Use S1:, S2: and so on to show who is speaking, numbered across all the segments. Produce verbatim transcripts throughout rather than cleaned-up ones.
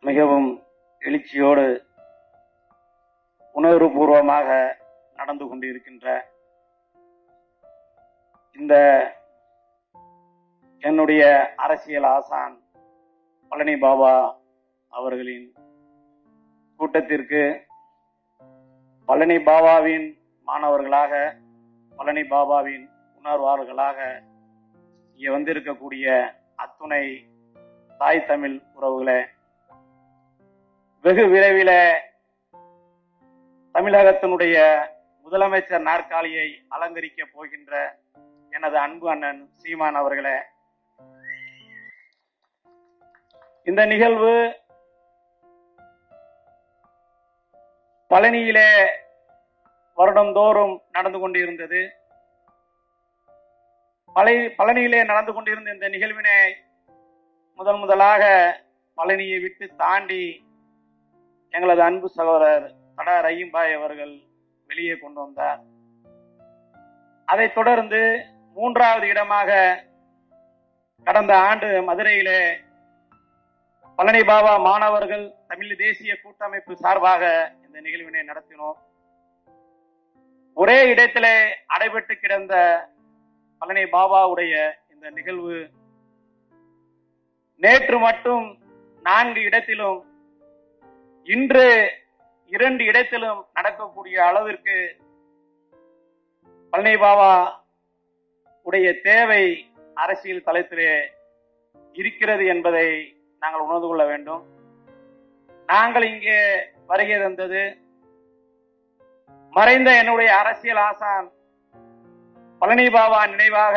S1: மிகவும் எழுச்சியோடு உணர்வுபூர்வமாக நடந்து கொண்டிருக்கின்ற இந்த என்னுடைய அரசியல் ஆசான் பழனி பாபா அவர்களின் கூட்டத்திற்கு பழனி பாபாவின் மாணவர்களாக, பழனி பாபாவின் உணர்வாளர்களாக இங்கே வந்திருக்கக்கூடிய அத்துணை தாய் தமிழ் உறவுகளே, வெகு விரைவில் தமிழகத்தினுடைய முதலமைச்சர் நாற்காலியை அலங்கரிக்க போகின்ற எனது அன்பு அண்ணன் சீமான் அவர்களே, இந்த நிகழ்வு பழனியிலே வருடந்தோறும் நடந்து கொண்டிருந்தது. பழனியிலே நடந்து கொண்டிருந்த இந்த நிகழ்வினை முதல் முதலாக பழனியை விட்டு தாண்டி எங்களது அன்பு சகோதரர் தடா ரஹீம்பாய் அவர்கள் வெளியே கொண்டு வந்தார். அதைத் தொடர்ந்து மூன்றாவது இடமாக கடந்த ஆண்டு மதுரையிலே பழனி பாபா மாணவர்கள் தமிழ் தேசிய கூட்டமைப்பு சார்பாக இந்த நிகழ்வினை நடத்தினோம். ஒரே இடத்திலே அடைபட்டு கிடந்த பழனி பாபாவுடைய இந்த நிகழ்வு நேற்று மட்டும் நான்கு இடத்திலும் இன்று இரண்டு இடத்திலும் நடக்கக்கூடிய அளவிற்கு பழனி பாபா உடைய தேவை அரசியல் தளத்திலே இருக்கிறது என்பதை நாங்கள் உணர்ந்து கொள்ள வேண்டும். நாங்கள் இங்கே வருகை தந்தது மறைந்த என்னுடைய அரசியல் ஆசான் பழனி பாபா நினைவாக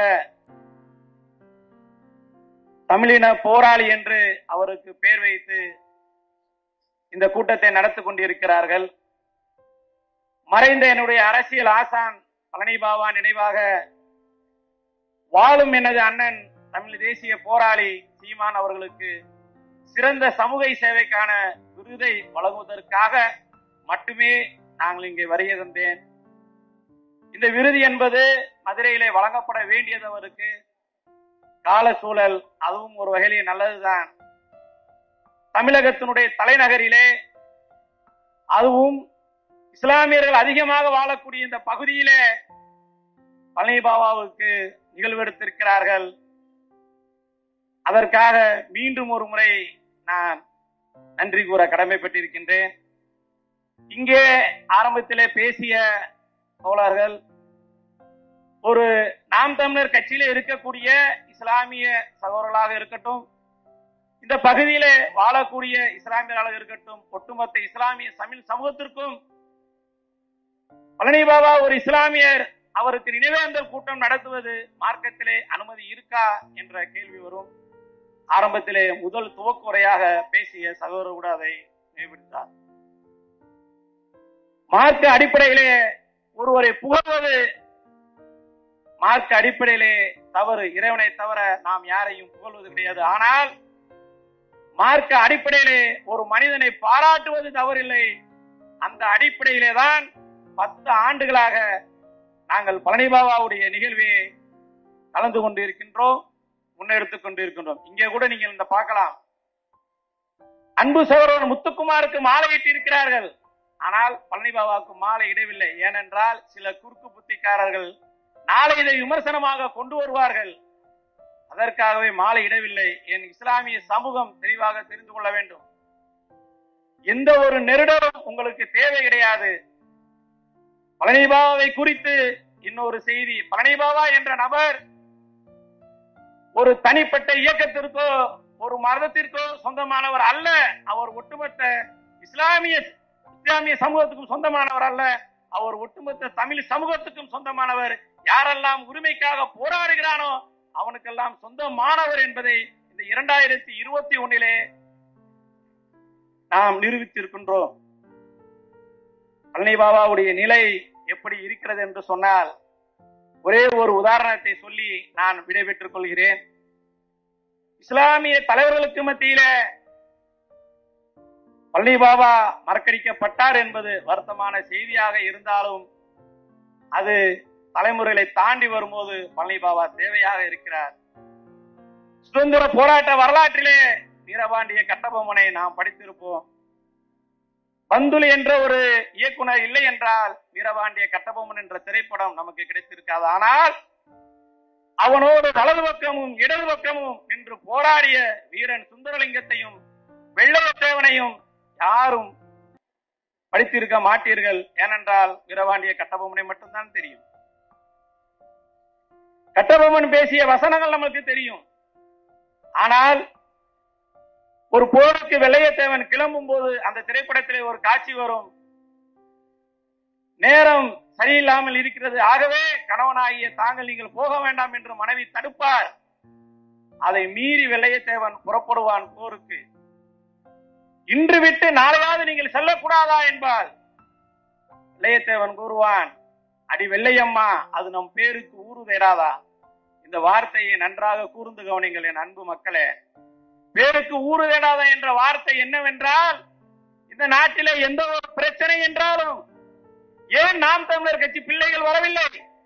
S1: தமிழின போராளி என்று அவருக்கு பெயர் வைத்து இந்த கூட்டத்தை நடத்தி கொண்டிருக்கிறார்கள். மறைந்த என்னுடைய அரசியல் ஆசான் பழனி பாபா நினைவாக வாழும் எனது அண்ணன் தமிழ் தேசிய போராளி சீமான் அவர்களுக்கு சிறந்த சமூக சேவைக்கான விருதை வழங்குவதற்காக மட்டுமே நாங்கள் இங்கே வருகை தந்தேன். இந்த விருது என்பது மதுரையிலே வழங்கப்பட வேண்டியதவருக்கு கால சூழல் அதுவும் ஒரு வகையிலே நல்லதுதான். தமிழகத்தினுடைய தலைநகரிலே அதுவும் இஸ்லாமியர்கள் அதிகமாக வாழக்கூடிய இந்த பகுதியிலே பழனி பாபாவுக்கு நிகழ்வு எடுத்திருக்கிறார்கள். அதற்காக மீண்டும் ஒரு முறை நான் நன்றி கூற கடமைப்பட்டிருக்கின்றேன். இங்கே ஆரம்பத்திலே பேசிய தோழர்கள் ஒரு நாம் தமிழர் கட்சியிலே இருக்கக்கூடிய இஸ்லாமிய சகோதரர்களாக இருக்கட்டும், இந்த பகுதியிலே வாழக்கூடிய இஸ்லாமியர்களாக இருக்கட்டும், ஒட்டுமொத்த இஸ்லாமிய தமிழ் சமூகத்திற்கும் பழனி பாபா ஒரு இஸ்லாமியர் அவருக்கு நினைவேந்தல் கூட்டம் நடத்துவது மார்க்கத்திலே அனுமதி இருக்கா என்ற கேள்வி வரும். ஆரம்பத்திலே முதல் துவக்க உரையாக பேசிய சகோதரர் கூட அதை நினைவுபடுத்தார். மார்க்க அடிப்படையிலே ஒருவரை புகழ்வது மார்க்க அடிப்படையிலே தவறு, இறைவனை தவிர நாம் யாரையும் புகழ்வது கிடையாது. ஆனால் மார்க்க அடிப்படையிலே ஒரு மனிதனை பாராட்டுவது தவறில்லை. அந்த அடிப்படையிலே தான் பத்து ஆண்டுகளாக நாங்கள் பழனி பாபாவுடைய நிகழ்வை கலந்து கொண்டு இருக்கின்றோம், முன்னெடுத்துக் கொண்டு இருக்கின்றோம். இங்கே கூட நீங்கள் இந்த பார்க்கலாம், அன்பு சகோதரர் முத்துக்குமாருக்கு மாலையிட்டு இருக்கிறார்கள். ஆனால் பழனி பாபாவுக்கு மாலை இடவில்லை. ஏனென்றால் சில குறுக்கு புத்திக்காரர்கள் நாளை இதை விமர்சனமாக கொண்டு வருவார்கள். அதற்காகவே மாலை இடவில்லை. என் இஸ்லாமிய சமூகம் தெளிவாக தெரிந்து கொள்ள வேண்டும். எந்த ஒரு நெருடலும் உங்களுக்கு தேவை கிடையாது. பழனி பாபாவை குறித்து இன்னொரு செய்தி, பழனி பாபா என்ற நபர் ஒரு தனிப்பட்ட இயக்கத்திற்கோ ஒரு மதத்திற்கோ சொந்தமானவர் அல்ல. அவர் ஒட்டுமொத்த இஸ்லாமிய இஸ்லாமிய சமூகத்துக்கும் சொந்தமானவர் அல்ல. அவர் ஒட்டுமொத்த தமிழ் சமூகத்துக்கும் சொந்தமானவர். யாரெல்லாம் உரிமைக்காக போராடுகிறானோ அவனுக்கெல்லாம் சொந்தமானவர் என்பதை இந்த இரண்டாயிரத்தி இருபத்தி ஒன்னிலே நாம் நிரூபித்திருக்கின்றோம். பழனி பாபாவுடைய நிலை எப்படி இருக்கிறது என்று சொன்னால் ஒரே ஒரு உதாரணத்தை சொல்லி நான் விடைபெற்றுக் கொள்கிறேன். இஸ்லாமிய தலைவர்களுக்கு மத்தியில பழனி பாபா மறக்கடிக்கப்பட்டார் என்பது வருத்தமான செய்தியாக இருந்தாலும் அது தலைமுறைகளை தாண்டி வரும்போது பழனி பாபா தேவையாக இருக்கிறார். சுதந்திர போராட்ட வரலாற்றிலே வீரபாண்டிய கட்டபொம்மனை நாம் படித்திருப்போம். பந்துலு என்ற ஒரு இயக்குனர் இல்லை என்றால் வீரபாண்டிய கட்டபொம்மன் என்ற திரைப்படம் நமக்கு கிடைத்திருக்காது. ஆனால் அவனோடு வலது பக்கமும் இடது பக்கமும் நின்று போராடிய வீரன் சுந்தரலிங்கத்தையும் வெள்ளையத்தேவனையும் யாரும் படித்திருக்க மாட்டீர்கள். ஏனென்றால் வீரபாண்டிய கட்டபொம்மனை மட்டும்தான் தெரியும். கட்டபொம்மன் பேசிய வசனங்கள் நமக்கு தெரியும். ஆனால் ஒரு போருக்கு வெள்ளையத்தேவன் கிளம்பும் போது அந்த திரைப்படத்திலே ஒரு காட்சி வரும். நேரம் சரியில்லாமல் இருக்கிறது, ஆகவே கணவனாகிய தாங்கள் நீங்கள் போக வேண்டாம் என்று மனைவி தடுப்பார். அதை மீறி வெள்ளையத்தேவன் புறப்படுவான் போருக்கு. இன்று விட்டு நாளையாவது நீங்கள் செல்லக்கூடாதா என்பால் வெள்ளையத்தேவன் கூறுவான், அடி வெள்ளையம்மா, அது நம் பேருக்கு ஊறு தேராதா? இந்த வார்த்தையை நன்றாக கூர்ந்து கவனிங்கள் என் அன்பு மக்களே. பேருக்கு ஊறு தேடாதா என்ற வார்த்தை என்னவென்றால், இந்த நாட்டிலே எந்த ஒரு பிரச்சனை என்றாலும் ஏன் நாம் தமிழர் கட்சி பிள்ளைகள் வரவில்லை,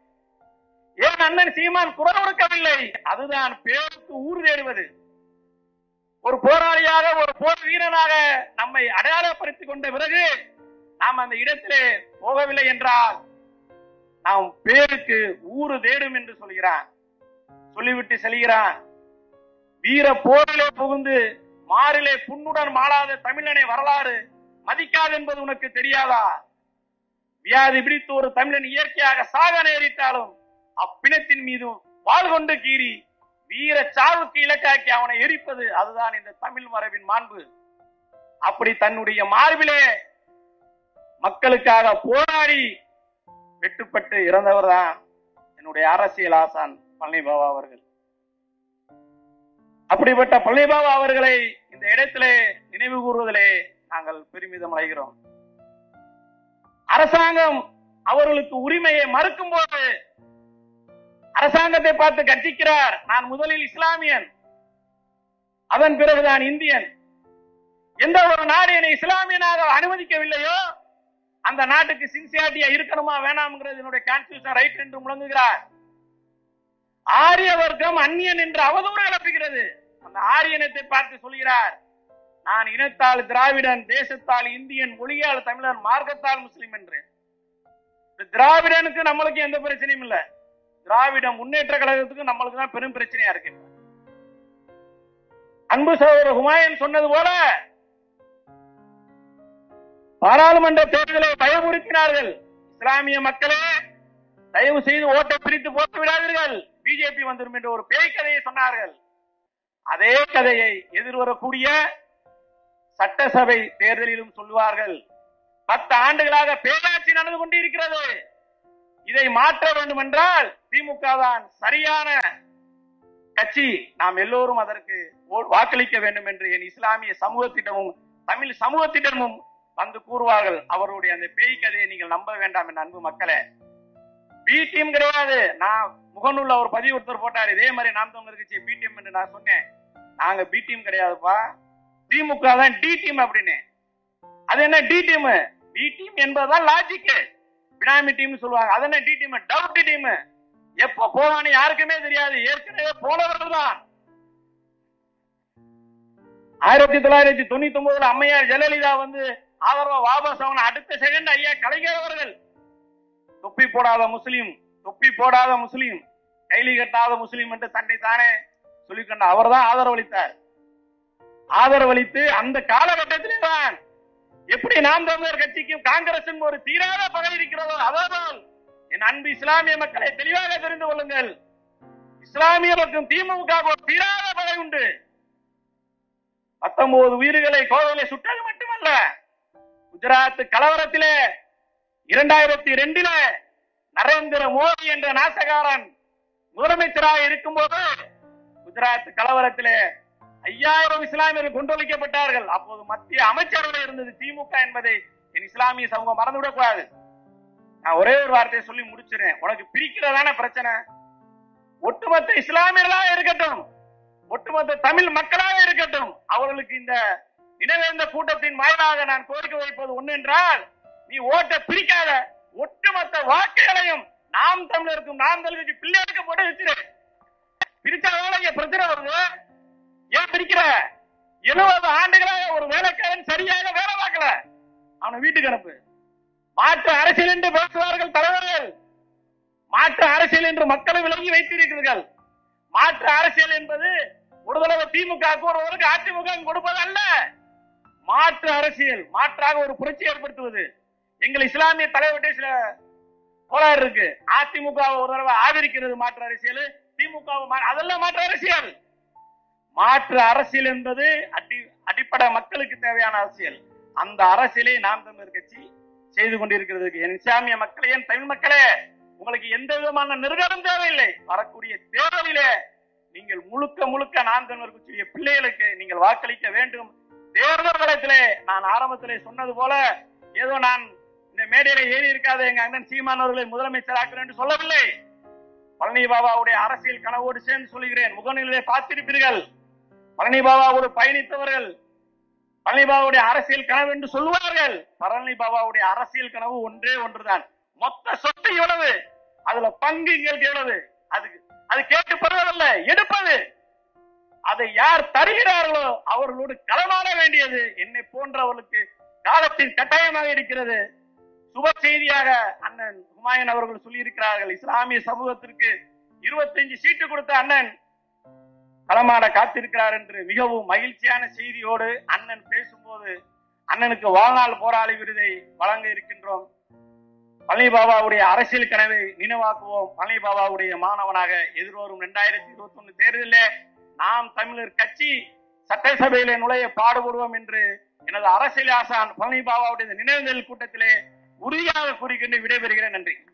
S1: ஏன் அண்ணன் சீமான் குரல் கொடுக்கவில்லை, அதுதான் பேருக்கு ஊறு தேடுவது. ஒரு போராளியாக ஒரு போர் வீரனாக நம்மை அடையாளப்படுத்திக் கொண்ட பிறகு நாம் அந்த இடத்திலே போகவில்லை என்றால் நாம் பேருக்கு ஊறு தேடும் என்று சொல்கிறான். சொல்லிவிட்டு செல்கிறான், வீர போரிலே புகுந்து மாறிலே புண்ணுடன் மாளாத தமிழனை வரலாறு மதிக்காது என்பது உனக்கு தெரியாதா? வியாதி பிடித்து ஒரு தமிழன் இயற்கையாக சாக நேரிட்டாலும் அப்பிணத்தின் மீது வாள் கொண்டு கீறி வீர சாவுக்கு இலக்காக்கி அவனை எரிப்பது, அதுதான் இந்த தமிழ் மரபின் மாண்பு. அப்படி தன்னுடைய மார்பிலே மக்களுக்காக போராடி வெட்டுப்பட்டு இறந்தவர் தான் என்னுடைய அரசியல் ஆசான் பழனி பாபா அவர்கள். அப்படிப்பட்ட பழனி பாபா அவர்களை இந்த இடத்திலே நினைவு கூறுவதிலே நாங்கள் பெருமிதம் அடைகிறோம். அரசாங்கம் அவர்களுக்கு உரிமையை மறுக்கும் போது அரசாங்கத்தை பார்த்து கர்ஜிக்கிறார், நான் முதலில் இஸ்லாமியன், அதன் பிறகுதான் இந்தியன். எந்த ஒரு நாடு என்னை இஸ்லாமியனாக அனுமதிக்கவில்லையோ அந்த நாட்டுக்கு சின்சியாரிட்டியா இருக்கணுமா வேணாம்ங்கிறது என்னுடைய கான்ஸ்டிடியூஷன் ரைட் என்று முழங்குகிறார். ஆரிய வர்க்கம் அந்நியன் என்று அவதூறு கிளப்புகிறது. அந்த ஆரியனத்தை பார்த்து சொல்கிறார், நான் இனத்தால் திராவிடன், தேசத்தால் இந்தியன், மொழியால் தமிழன், மார்க்கத்தால் முஸ்லிம் என்று. திராவிடனுக்கு நம்மளுக்கு எந்த பிரச்சனையும் இல்ல, திராவிட முன்னேற்ற கழகத்துக்கு நம்மளுக்கு தான் பெரும் பிரச்சனையா இருக்கு. அன்பு சகோதரர் ஹுமாயூன் சொன்னது போல பாராளுமன்ற தேர்தலை பயமுறுத்தினார்கள். இஸ்லாமிய மக்களே, தயவு செய்து ஓட்டை பிரித்து போட்டு விடாதீர்கள், பிஜேபி வந்துடும் என்று ஒரு பேய் கதையை சொன்னார்கள். அதே கதையை எதிர்வரக்கூடிய சட்டசபை தேர்தலிலும் சொல்லுவார்கள். பத்து ஆண்டுகளாக பேராட்சி நடந்து கொண்டிருக்கிறது. இதை மாற்ற வேண்டும் என்றால் திமுக தான் சரியான கட்சி, நாம் எல்லோரும் அதற்கு வாக்களிக்க வேண்டும் என்று என் இஸ்லாமிய சமூகத்திடமும் தமிழ் சமூகத்திடமும் வந்து கூறுவார்கள். அவருடைய அந்த பேய் கதையை நீங்கள் நம்ப வேண்டாம் என் அன்பு மக்களே. பி டீம் கிடையாது. நான் முகநூல்ல ஒரு பதிவு ஒருத்தர் போட்டார், இதே மாதிரி நாம் தமிழர் கட்சி பி டீம் என்று நான் சொன்னேன். நாங்க பி டீம் கிடையாதுப்பா, திமுக தான் டி டீம் அப்படின்னு. அது என்ன டி டீம்? டி டீம் என்பதுதான் லாஜிக். பினாமி டீம் சொல்லுவாங்க, அது என்ன டி டீம்? Doubt team. எப்ப போவான்னு யாருக்குமே தெரியாது, ஏற்கனவே போனவர்கள் தான். ஆயிரத்தி தொள்ளாயிரத்தி தொண்ணூத்தி ஒன்பதுல அம்மையார் ஜெயலலிதா வந்து ஆதரவா வாபஸ் ஆன அடுத்த செகண்ட் ஐயா கலைஞர் அவர்கள் தொப்பி போடாத முஸ்லீம், தொப்பி போடாத முஸ்லீம், கைலி கட்டாத முஸ்லீம் என்று தன்னை தானே சொல்லிக்கொண்ட அவர் தான் ஆதரவளித்தார். ஆதரவளித்து அந்த காலகட்டத்திலே தான் எப்படி நாம் தமிழர் கட்சிக்கும் காங்கிரசும் ஒரு தீராத பகை இருக்கிறதோ, அதனால் என் அன்பு இஸ்லாமிய மக்களை தெளிவாக தெரிந்து கொள்ளுங்கள், இஸ்லாமிய மற்றும் திமுக ஒரு தீராத பகை உண்டு. பத்தொன்பது உயிர்களை கோவையிலே சுட்டது மட்டுமல்ல, குஜராத் கலவரத்திலே இரண்டாயிரத்தி இரண்டில நரேந்திர மோடி என்ற நாசகாரன் முதலமைச்சராக இருக்கும் போது குஜராத் கலவரத்திலே ஐயாயிரம் இஸ்லாமியர்கள் கொண்டொழிக்கப்பட்டார்கள். அப்போது மத்திய அமைச்சரவை இருந்தது திமுக என்பதை என் இஸ்லாமிய சமூகம் மறந்துவிடக் கூடாது. நான் ஒரே ஒரு வார்த்தையை சொல்லி முடிச்சிருக்கேன். உனக்கு பிரிக்கிறதான பிரச்சனை, ஒட்டுமொத்த இஸ்லாமியர்களாக இருக்கட்டும், ஒட்டுமொத்த தமிழ் மக்களாக இருக்கட்டும், அவர்களுக்கு இந்த நினைவேந்த கூட்டத்தின் வாயிலாக நான் கோரிக்கை வைப்பது ஒன்று என்றால், நீ ஓட்ட பிரிக்காத, ஒட்டுமொத்த வாக்குகளையும் நாம் தமிழருக்கும் நாம் தமிழருக்கு பிள்ளைகளுக்கு போட்டு வச்சிரு. பிரிச்சாதால இங்க பிரச்சனை வருது. ஏன் பிரிக்கிற? எழுபது ஆண்டுகளாக ஒரு வேலைக்காரன் சரியாக வேலை பார்க்கல, அவனை வீட்டுக்கு அனுப்பு. மாற்று அரசியல் என்று பேசுவார்கள் தலைவர்கள். மாற்று அரசியல் என்று மக்களை விலகி வைத்திருக்கிறீர்கள். மாற்று அரசியல் என்பது ஒரு தடவை திமுக ஒருவருக்கு அதிமுக கொடுப்பது அல்ல. மாற்று அரசியல் மாற்றாக ஒரு புரட்சி ஏற்படுத்துவது. எங்கள் இஸ்லாமிய தலைவர்கிட்ட சில கோளாறு இருக்கு. அதிமுக ஒரு தடவை ஆதரிக்கிறது மாற்று அரசியல், திமுக அதெல்லாம் மாற்று அரசியல். மாற்று அரசியல் என்பது அடி அடிப்படை மக்களுக்கு தேவையான அரசியல். அந்த அரசியலை நாம் தமிழர் கட்சி செய்து கொண்டிருக்கிறது. என் இஸ்லாமிய மக்களே, என் தமிழ் மக்களே, உங்களுக்கு எந்த விதமான நெருக்கடும் தேவையில்லை. வரக்கூடிய தேர்தலிலே நீங்கள் முழுக்க முழுக்க நாம் தமிழர் கட்சியுடைய பிள்ளைகளுக்கு நீங்கள் வாக்களிக்க வேண்டும். தேர்தல் களத்திலே நான் ஆரம்பத்திலே சொன்னது போல ஏதோ நான் இந்த மேடையில ஏறி இருக்காத எங்க அண்ணன் சீமான் அவர்களை முதலமைச்சர் ஆக்கிறேன் என்று சொல்லவில்லை. பழனி பாபாவுடைய அரசியல் கனவோடு சேர்ந்து சொல்கிறேன். முகநிலையை பார்த்திருப்பீர்கள். பழனி பாபாவோடு பயணித்தவர்கள் பழனி பாபாவுடைய அரசியல் கனவு என்று சொல்லுவார்கள். பழனி பாபாவுடைய அரசியல் கனவு ஒன்றே ஒன்றுதான். மொத்த சொத்து எவ்வளவு, அதுல பங்கு எங்களுக்கு எவ்வளவு, அதுக்கு அது கேட்டு பெறுவதல்ல, எடுப்பது. அதை யார் தருகிறார்களோ அவர்களோடு களமாட வேண்டியது என்னை போன்றவர்களுக்கு காலத்தின் கட்டாயமாக இருக்கிறது. சுப செய்தியாக அண்ணன் ஹுமாயூன் அவர்கள் சொல்லி இருக்கிறார்கள். இஸ்லாமிய சமூகத்திற்கு இருபத்தஞ்சு சீட்டு கொடுத்த அண்ணன் களமாட காத்திருக்கிறார் என்று மிகவும் மகிழ்ச்சியான செய்தியோடு அண்ணன் பேசும்போது அண்ணனுக்கு வாழ்நாள் போராளி விருதை வழங்க இருக்கின்றோம். பழனி பாபாவுடைய அரசியல் கனவை நினைவாக்குவோம். பழனி பாபாவுடைய மாணவனாக எதிர்வரும் இரண்டாயிரத்தி இருபத்தி ஒன்னு தேர்தலிலே நாம் தமிழர் கட்சி சட்டசபையிலே நுழைய பாடுபடுவோம் என்று எனது அரசியல் ஆசான் பழனி பாபாவுடைய நினைவுகள் கூட்டத்திலே உறுதியாக கூறிக்கொண்டு விடைபெறுகிறேன். நன்றி.